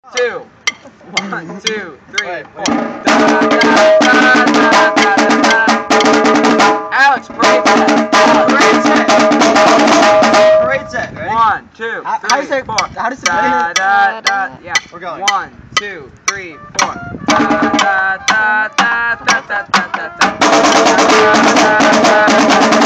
two. 1, 2, 3, Wait, 4. Alex, parade set. Parade set. Parade set. Ready? 1, 2, How 3, does it? 4. How does it? Da, da, da, yeah. We're going. 1, 2, 3, 4. Da, da, da, da, da, da, da, da, da.